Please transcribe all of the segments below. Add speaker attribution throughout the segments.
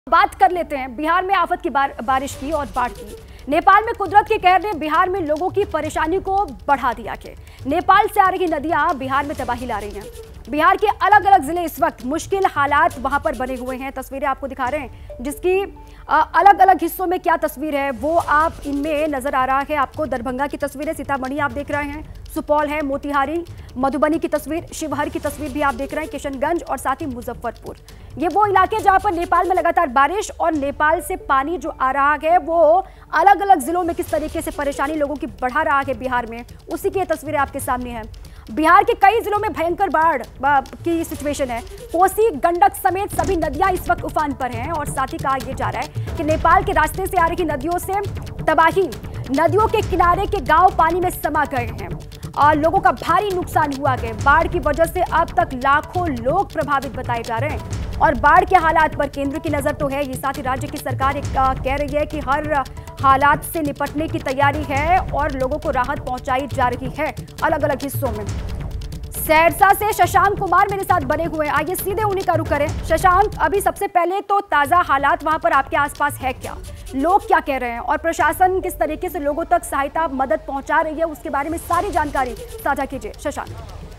Speaker 1: बात कर लेते हैं बिहार में आफत की बारिश की और बाढ़ की। नेपाल में कुदरत के कहर ने बिहार में लोगों की परेशानी को बढ़ा दिया कि नेपाल से आ रही नदियां बिहार में तबाही ला रही हैं। बिहार के अलग अलग जिले इस वक्त मुश्किल हालात वहां पर बने हुए हैं। तस्वीरें आपको दिखा रहे हैं, जिसकी अलग अलग हिस्सों में क्या तस्वीर है वो आप इनमें नजर आ रहा है। आपको दरभंगा की तस्वीरें, सीतामढ़ी आप देख रहे हैं, सुपौल है, मोतिहारी, मधुबनी की तस्वीर, शिवहर की तस्वीर भी आप देख रहे हैं, किशनगंज और साथ ही मुजफ्फरपुर। ये वो इलाके जहां पर नेपाल में लगातार बारिश और नेपाल से पानी जो आ रहा है वो अलग अलग जिलों में किस तरीके से परेशानी लोगों की बढ़ा रहा है बिहार में, उसी की तस्वीरें आपके सामने हैं। बिहार के कई जिलों में भयंकर बाढ़ की सिचुएशन है। कोसी, गंडक समेत सभी नदियां इस वक्त उफान पर हैं और साथ ही कहा यह जा रहा है कि नेपाल के रास्ते से आ रही नदियों से तबाही, नदियों के किनारे के गांव पानी में समा गए हैं और लोगों का भारी नुकसान हुआ है। बाढ़ की वजह से अब तक लाखों लोग प्रभावित बताए जा रहे हैं और बाढ़ के हालात पर केंद्र की नजर तो है। ये साथ ही राज्य की सरकार कह रही है कि हर हालात से निपटने की तैयारी है और लोगों को राहत पहुंचाई जा रही है अलग अलग हिस्सों में। सहरसा से शशांक कुमार मेरे साथ बने हुए हैं, आइए सीधे उन्हीं का रुख करें। शशांक, अभी सबसे पहले तो ताजा हालात वहां पर आपके आसपास है क्या, लोग क्या कह रहे हैं और प्रशासन किस तरीके से लोगों तक सहायता मदद पहुंचा रही है, उसके बारे में सारी जानकारी साझा कीजिए शशांक।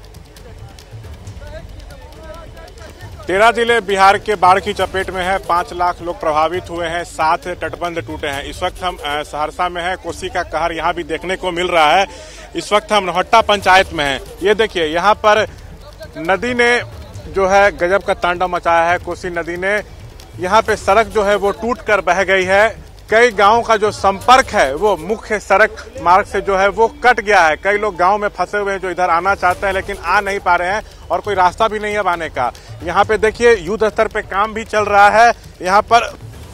Speaker 2: 13 जिले बिहार के बाढ़ की चपेट में है। 5 लाख लोग प्रभावित हुए हैं, 7 तटबंध टूटे हैं। इस वक्त हम सहरसा में हैं। कोसी का कहर यहाँ भी देखने को मिल रहा है। इस वक्त हम नौहट्टा पंचायत में हैं। ये देखिए, यहाँ पर नदी ने जो है गजब का तांडव मचाया है। कोसी नदी ने यहाँ पे सड़क जो है वो टूट कर बह गई है। कई गांवों का जो संपर्क है वो मुख्य सड़क मार्ग से जो है वो कट गया है। कई लोग गांव में फंसे हुए हैं जो इधर आना चाहते हैं लेकिन आ नहीं पा रहे हैं और कोई रास्ता भी नहीं है आने का। यहाँ पे देखिए, युद्ध स्तर पे काम भी चल रहा है। यहाँ पर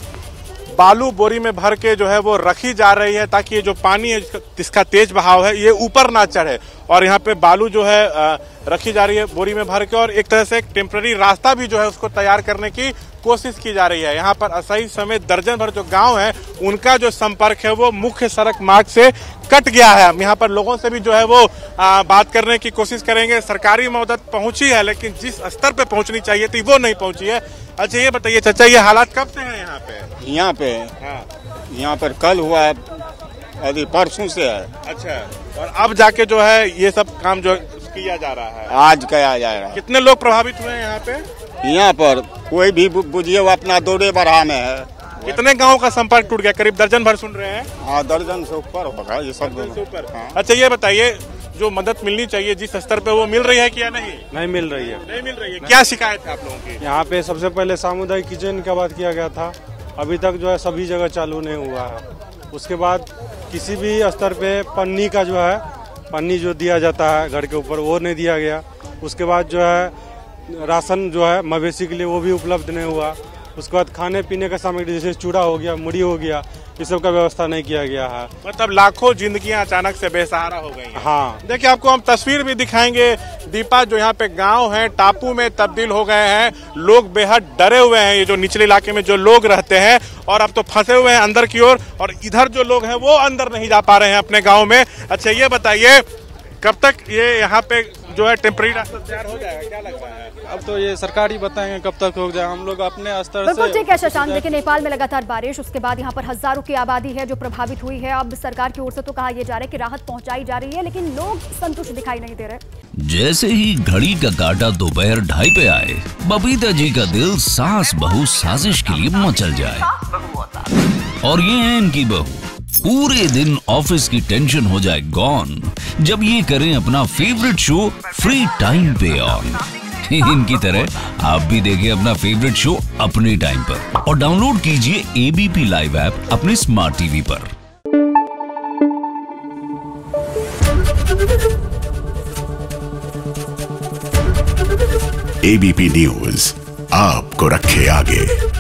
Speaker 2: बालू बोरी में भर के जो है वो रखी जा रही है ताकि ये जो पानी है जिसका तेज बहाव है ये ऊपर ना चढ़े। और यहाँ पे बालू जो है रखी जा रही है बोरी में भर के और एक तरह से एक टेम्पररी रास्ता भी जो है उसको तैयार करने की कोशिश की जा रही है। यहाँ पर असही समेत दर्जन भर जो गांव है उनका जो संपर्क है वो मुख्य सड़क मार्ग से कट गया है। हम यहाँ पर लोगों से भी जो है वो बात करने की कोशिश करेंगे। सरकारी मदद पहुंची है लेकिन जिस स्तर पे पहुंचनी चाहिए थी वो नहीं पहुंची है। अच्छा ये बताइए चाचा, ये हालात कब से हैं यहाँ पे?
Speaker 3: यहाँ पर कल हुआ है, अभी परसों से है।
Speaker 2: अच्छा, और अब जाके जो है ये सब काम जो किया जा रहा है,
Speaker 3: आज किया जा रहा है।
Speaker 2: कितने लोग प्रभावित हुए हैं यहाँ पे?
Speaker 3: यहाँ पर कोई भी बुझिए वो अपना दौरे बढ़ा में है।
Speaker 2: कितने गाँव का संपर्क टूट गया? करीब दर्जन भर सुन रहे हैं।
Speaker 3: हाँ, दर्जन से ऊपर होगा ये सब।
Speaker 2: हाँ। अच्छा ये बताइए, जो मदद मिलनी चाहिए जिस स्तर पे वो मिल रही है क्या? नहीं
Speaker 4: मिल रही है।
Speaker 2: नहीं मिल रही है। क्या शिकायत है आप लोगों की?
Speaker 4: यहाँ पे सबसे पहले सामुदायिक किचन का बात किया गया था, अभी तक जो है सभी जगह चालू नहीं हुआ है। उसके बाद किसी भी स्तर पे पन्नी का जो है पन्नी जो दिया जाता है घर के ऊपर वो नहीं दिया गया। उसके बाद जो है राशन जो है मवेशी के लिए वो भी उपलब्ध नहीं हुआ। उसके बाद खाने पीने का सामग्री जैसे चूड़ा हो गया, मुड़ी हो गया, इस सब का व्यवस्था नहीं किया गया है।
Speaker 2: मतलब लाखों जिंदगियां अचानक से बेसहारा हो गई हैं।
Speaker 4: हाँ,
Speaker 2: देखिए आपको हम तस्वीर भी दिखाएंगे। दीपा, जो यहाँ पे गांव है टापू में तब्दील हो गए हैं। लोग बेहद डरे हुए हैं। ये जो निचले इलाके में जो लोग रहते हैं और अब तो फंसे हुए हैं अंदर की ओर, और इधर जो लोग हैं वो अंदर नहीं जा पा रहे हैं अपने गाँव में। अच्छा ये बताइए, कब तक ये यहाँ पे जो है टेम्पररी रास्ता तैयार हो जाएगा, क्या लगता है?
Speaker 5: अब तो ये सरकार ही बताएंगे कब तक हो जाए। हम लोग अपने स्तर से
Speaker 1: बिल्कुल ठीक है शशांक। देखिए, नेपाल में लगातार बारिश, उसके बाद यहाँ पर हजारों की आबादी है जो प्रभावित हुई है। अब सरकार की ओर से तो कहा यह जा रहा है कि राहत पहुंचाई जा रही है लेकिन लोग संतुष्ट दिखाई नहीं दे रहे।
Speaker 6: जैसे ही घड़ी का काटा दोपहर 2:30 पे आए, बबीता जी का दिल सास बहू साजिश के लिए मचल जाए। और ये है इनकी बहू, पूरे दिन ऑफिस की टेंशन हो जाए गॉन जब ये करें अपना फेवरेट शो फ्री टाइम पे ऑन। इनकी तरह आप भी देखिए अपना फेवरेट शो अपने टाइम पर और डाउनलोड कीजिए एबीपी लाइव ऐप अपने स्मार्ट टीवी पर।
Speaker 7: एबीपी न्यूज आपको रखे आगे।